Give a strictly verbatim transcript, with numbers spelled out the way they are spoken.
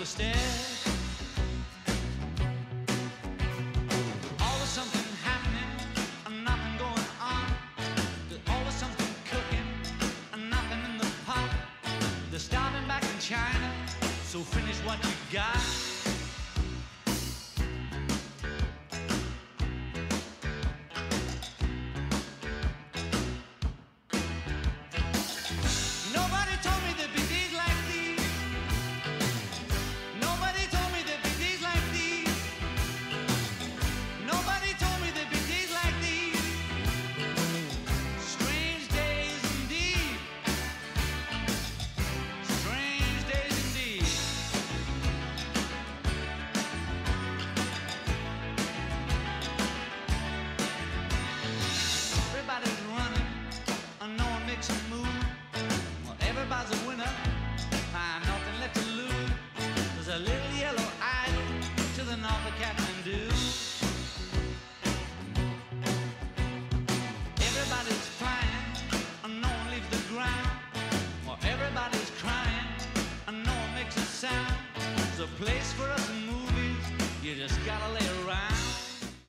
stairs. Always something happening and nothing going on. There's always something cooking and nothing in the pot. They're starting back in China, so finish what you got. Everybody's running and no one makes a move. Well, everybody's a winner, find nothing left to lose. There's a little yellow idol to the north of Kathmandu. Everybody's flying and no one leaves the ground. Well, everybody's crying and no one makes a sound. There's a place for us in movies, you just gotta lay around.